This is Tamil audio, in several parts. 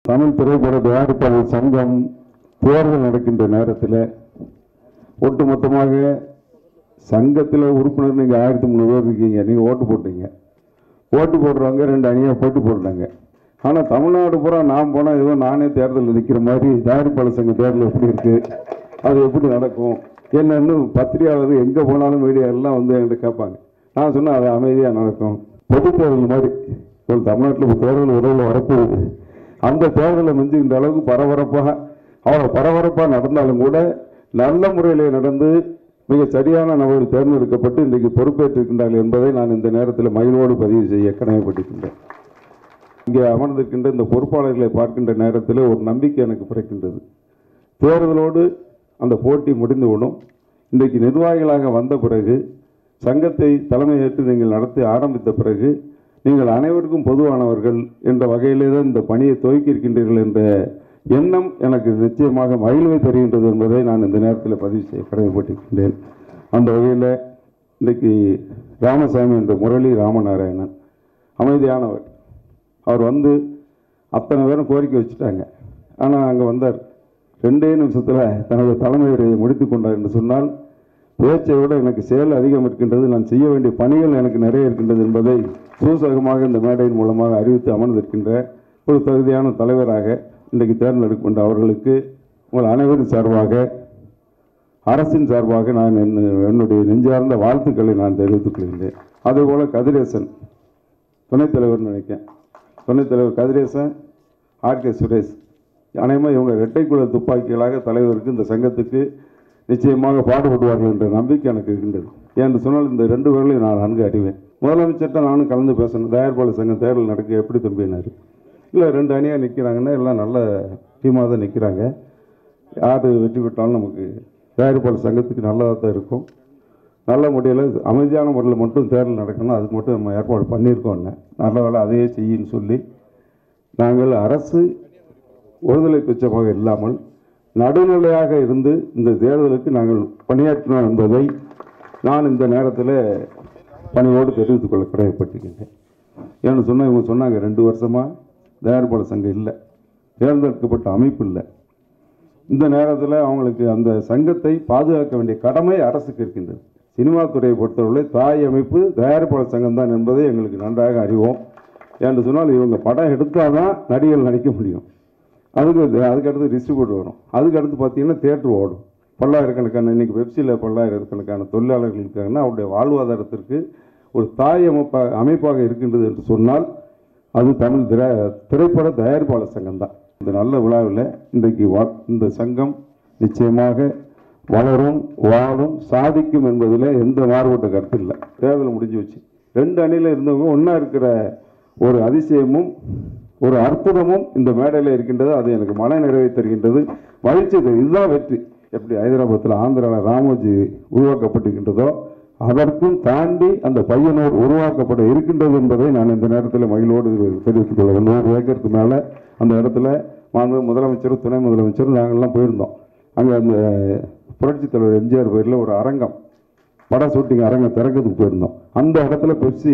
தமிழ் திரைப்பட தயாரிப்பாளர் சங்கம் தேர்தல் நடக்கின்ற நேரத்தில் ஒட்டுமொத்தமாக சங்கத்தில் உறுப்பினர் நீங்கள் 1300 பேர் இருக்கீங்க. நீங்கள் ஓட்டு போட்டீங்க. ஓட்டு போடுறவங்க 2 அணியாக போட்டி போடுறாங்க. ஆனால் தமிழ்நாடு பூரா நான் போனால் ஏதோ நானே தேர்தலில் நிற்கிற மாதிரி தயாரிப்பாளர் சங்க தேர்தல் எப்படி இருக்குது, அது எப்படி நடக்கும் என்னன்னு பத்திரிகையாளர் எங்கே போனாலும் மீடியா எல்லாம் வந்து என்கிட்ட கேட்பாங்க. நான் சொன்னால் அது அமைதியாக நடக்கும். பொது தேர்தல் மாதிரி ஒரு தமிழ்நாட்டில் தேர்தல் உறவில் வரப்போகுது. அந்த தேர்தலை மிஞ்சுகின்ற அளவுக்கு பரபரப்பாக நடந்தாலும் கூட நல்ல முறையில் நடந்து மிக சரியான நபர்கள் தேர்ந்தெடுக்கப்பட்டு இன்றைக்கு பொறுப்பேற்றிருக்கின்றார்கள் என்பதை நான் இந்த நேரத்தில் மகிழ்வோடு பதிவு செய்ய கடமைப்பட்டிருக்கின்றேன். இங்கே அமர்ந்திருக்கின்ற இந்த பொறுப்பாளர்களை பார்க்கின்ற நேரத்தில் ஒரு நம்பிக்கை எனக்கு பிறக்கின்றது. தேர்தலோடு அந்த போட்டி முடிந்துவிடும். இன்றைக்கு நிர்வாகிகளாக வந்த பிறகு, சங்கத்தை தலைமையேற்று நீங்கள் நடத்தி ஆரம்பித்த பிறகு, நீங்கள் அனைவருக்கும் பொதுவானவர்கள் என்ற வகையிலே தான் இந்த பணியை துவக்கியிருக்கின்றீர்கள் என்ற எண்ணம் எனக்கு நிச்சயமாக மகிழ்வை தருகின்றது என்பதை நான் இந்த நேரத்தில் பதிவு செய்ய கடமைப்பட்டிருக்கின்றேன். அந்த வகையில் இன்றைக்கு ராமசாமி என்ற முரளி ராமநாராயணன் அமைதியானவர். அவர் வந்து அத்தனை பேரும் கோரிக்கை வச்சுட்டாங்க. ஆனால் அங்கே வந்தார். 2 நிமிஷத்தில் தனது தலைமையை முடித்து கொண்டார் என்று சொன்னால், பேச்சை விட எனக்கு செயல் அதிகம் இருக்கின்றது, நான் செய்ய வேண்டிய பணிகள் எனக்கு நிறைய இருக்கின்றது என்பதை சூசகமாக இந்த மேடையின் மூலமாக அறிவித்து அமர்ந்திருக்கின்ற ஒரு தகுதியான தலைவராக இன்றைக்கு தேர்ந்தெடுக்கின்ற அவர்களுக்கு உங்கள் அனைவரின் சார்பாக, அரசின் சார்பாக நான் என்னுடைய நெஞ்சார்ந்த வாழ்த்துக்களை நான் தெரிவித்துக் கொள்கின்றேன். அதேபோல் கதிரேசன் துணைத் தலைவர் நினைக்கிறேன், துணைத் தலைவர் கதிரேசன், ஆர்கே சுரேஷ், அனைவரும் இவங்க இரட்டைக்குழு துப்பாக்கிகளாக தலைவருக்கு இந்த சங்கத்துக்கு நிச்சயமாக பாடுபடுவார்கள் என்ற நம்பிக்கை எனக்கு இருக்கின்றது. என்று சொன்னால் இந்த 2 பேர்களையும் நான் நன்கு அறிவேன். முதலமைச்சர்கிட்ட நானும் கலந்து பேசணும். தயாரிப்பாளர் சங்கம் தேர்தல் நடக்க எப்படி தம்பினார். இல்லை 2 அணியாக நிற்கிறாங்கன்னா எல்லாம் நல்ல டீமாக தான் நிற்கிறாங்க. யார் வெற்றி பெற்றாலும் நமக்கு தயாரிப்பாளர் சங்கத்துக்கு நல்லதாக தான் இருக்கும். நல்ல முறையில் அமைதியான முறையில் மட்டும் தேர்தல் நடக்கணும், அதுக்கு மட்டும் நம்ம ஏற்பாடு பண்ணியிருக்கோன்னு நல்ல வேலை அதையே செய்யின்னு சொல்லி, நாங்கள் அரசு ஒருதலை பட்சமாக இல்லாமல் நடுநிலையாக இருந்து இந்த தேர்தலுக்கு நாங்கள் பணியாற்றினோம் என்பதை நான் இந்த நேரத்தில் பணியோடு தெரிவித்துக் கொள்ள கடமைப்பட்டிருக்கின்றேன். ஏன்னு சொன்னால் இவங்க சொன்னாங்க 2 வருஷமாக தயாரிப்பாளர் சங்கம் இல்லை, தேர்ந்தெடுக்கப்பட்ட அமைப்பு இல்லை. இந்த நேரத்தில் அவங்களுக்கு அந்த சங்கத்தை பாதுகாக்க வேண்டிய கடமை அரசுக்கு இருக்கின்றது. சினிமா துறையை பொறுத்தவரை தாய் அமைப்பு தயாரிப்பாளர் சங்கம் தான் என்பதை எங்களுக்கு நன்றாக அறிவோம். என்று சொன்னால் இவங்க படம் எடுத்தால் தான் நடிகர்கள் நடிக்க முடியும். அதுக்கடுத்து டிஸ்ட்ரிபியூட்டர் வரும். அதுக்கடுத்து பார்த்தீங்கன்னா தியேட்டர் ஓடும். பல்லாயிரக்கணக்கான இன்றைக்கி வெப்சைட்டில் பல்லாயிரக்கணக்கான தொழிலாளர்கள் இருக்காங்கன்னா அவருடைய வாழ்வாதாரத்திற்கு ஒரு தாய் அமைப்பாக இருக்கின்றது என்று சொன்னால் அது தமிழ் திரைப்பட தயாரிப்பாளர் சங்கம் தான். இந்த நல்ல விழாவில் இன்றைக்கு இந்த சங்கம் நிச்சயமாக வளரும், வாழும், சாதிக்கும் என்பதில் எந்த மாறுபட்ட கருத்து இல்லை. தேர்தல் முடிஞ்சு வச்சு 2 அணியில் இருந்தவங்க ஒன்றா இருக்கிற ஒரு அதிசயமும் ஒரு அற்புதமும் இந்த மேடையில் இருக்கின்றது. அது எனக்கு மன நிறைவை தருகின்றது, மகிழ்ச்சி தருகிறது. இதுதான் வெற்றி. எப்படி ஹைதராபாத்தில் ஆந்திராவில் ராமோஜி உருவாக்கப்பட்டிருக்கின்றதோ அதற்கும் தாண்டி அந்த பையனூர் உருவாக்கப்பட இருக்கின்றது என்பதை நான் இந்த நேரத்தில் மகிழ்வோடு தெரிவித்துக் கொள்ள 100 ஏக்கருக்கு மேலே அந்த இடத்துல முதலமைச்சரும் துணை முதலமைச்சரும் நாங்கள்லாம் போயிருந்தோம். அங்கே அந்த புரட்சித் தலைவர் எம்ஜிஆர் பேரில் ஒரு அரங்கம், பட ஷூட்டிங் அரங்கம் திறக்கிறதுக்கு போயிருந்தோம். அந்த இடத்துல பெப்சி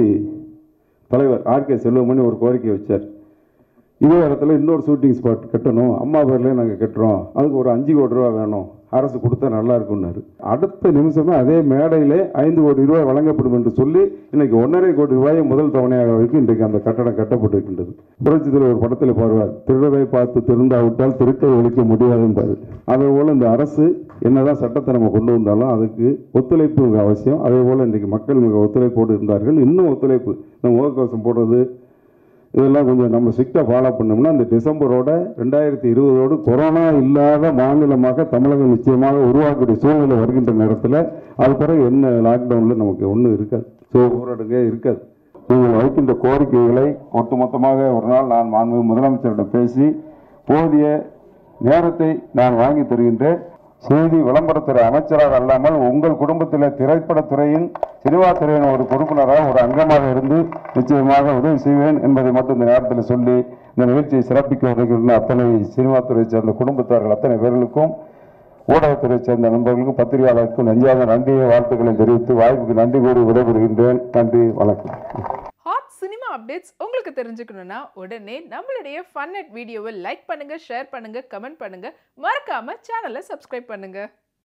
தலைவர் ஆர்கே செல்வமணி ஒரு கோரிக்கை வச்சார். இதே இடத்துல இன்னொரு ஷூட்டிங் ஸ்பாட் கட்டணும், அம்மா பேர்லேயே நாங்கள் கட்டுறோம், அதுக்கு ஒரு 5 கோடி ரூபா வேணும், அரசு கொடுத்தா நல்லா இருக்குன்னாரு. அடுத்த நிமிஷமே அதே மேடையிலே 5 கோடி ரூபாய் வழங்கப்படும் என்று சொல்லி இன்னைக்கு 1.5 கோடி ரூபாயை முதல் தவணையாக வரைக்கும் இன்றைக்கு அந்த கட்டடம் கட்டப்பட்டிருக்கின்றது. புரட்சித்தில் ஒரு படத்தில் பாருவார், திருடரை பார்த்து திருந்தாவிட்டால் திருட்டை ஒழிக்க முடியாதுன்றாரு. அதே போல் இந்த அரசு என்னதான் சட்டத்தை நம்ம கொண்டு வந்தாலும் அதுக்கு ஒத்துழைப்பு அவசியம். அதே போல் இன்றைக்கு மக்கள் மிக ஒத்துழைப்போடு இருந்தார்கள். இன்னும் ஒத்துழைப்பு, நம்ம முகக்கவசம் போடுறது இதெல்லாம் கொஞ்சம் நம்ம ஸ்ட்ரிக்டாக ஃபாலோ பண்ணோம்னா அந்த டிசம்பரோட 2020 கொரோனா இல்லாத மாநிலமாக தமிழகம் நிச்சயமாக உருவாக்கக்கூடிய சூழ்நிலை வருகின்ற நேரத்தில் அது பிறகு என்ன லாக்டவுனில் நமக்கு ஒன்றும் இருக்காது, ஊரடங்கே இருக்காது. நீங்கள் வைக்கின்ற கோரிக்கைகளை ஒட்டுமொத்தமாக ஒரு நாள் நான் மாண்புமிகு முதலமைச்சரிடம் பேசி போதிய நேரத்தை நான் வாங்கி தருகின்றேன். செய்தி விளம்பரத்துறை அமைச்சராக அல்லாமல் உங்கள் குடும்பத்தில் திரைப்படத்துறையின் சினிமா துறையின் ஒரு பொறுப்பினராக ஒரு அங்கமாக இருந்து நிச்சயமாக உதவி செய்வேன் என்பதை மட்டும் இந்த நேரத்தில் சொல்லி இந்த நிகழ்ச்சியை சிறப்பிக்க வருகின்ற அத்தனை சினிமா துறையை சேர்ந்த குடும்பத்தார்கள் அத்தனை பேர்களுக்கும் ஊடகத்துறை சேர்ந்த நண்பர்களுக்கும் பத்திரிகையாளருக்கும் நெஞ்சார்ந்த நன்றியை வாழ்த்துக்களை தெரிவித்து வாய்ப்புக்கு நன்றி கூறி விடைபெறுகின்றேன். நன்றி, வணக்கம். ஹாட் சினிமா அப்டேட்ஸ் உங்களுக்கு தெரிஞ்சுக்கணும்னா உடனே நம்மளுடைய ஃபன் அட் வீடியோவை லைக் பண்ணுங்க, ஷேர் பண்ணுங்க, கமெண்ட் பண்ணுங்க, மறக்காம சேனலை சப்ஸ்கிரைப் பண்ணுங்க.